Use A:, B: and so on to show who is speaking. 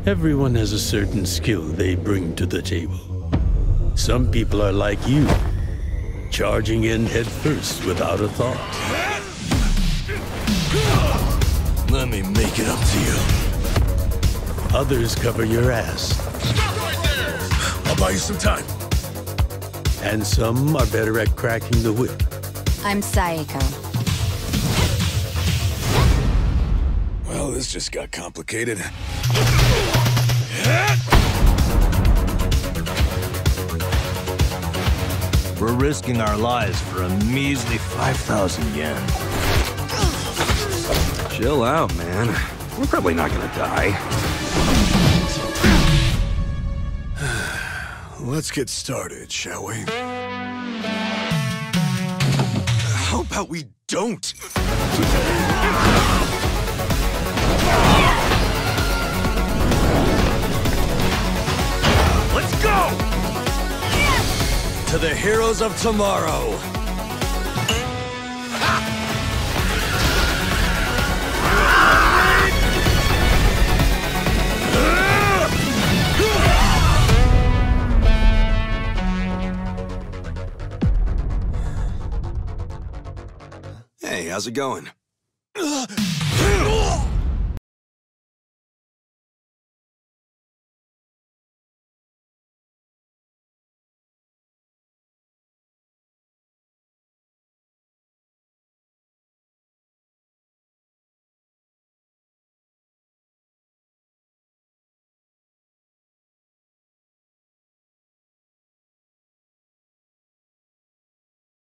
A: Everyone has a certain skill they bring to the table. Some people are like you, charging in head first without a thought.
B: Let me make it up to you.
A: Others cover your ass.
B: Stop right there! I'll buy you some time.
A: And some are better at cracking the whip.
C: I'm Sayako.
B: Well, this just got complicated.
D: We're risking our lives for a measly 5,000 yen.
E: Chill out, man. We're probably not gonna die.
B: Let's get started, shall we? How about we don't? Let's go! To the heroes of tomorrow! Hey, how's it going?